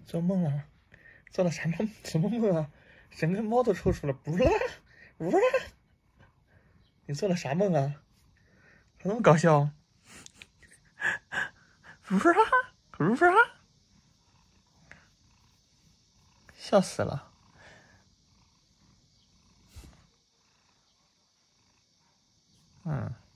做梦了，做了什么梦啊？整个猫都抽搐了，不啦，不啦，你做了啥梦啊？怎么那么搞笑？不啦，不啦，笑死了。嗯。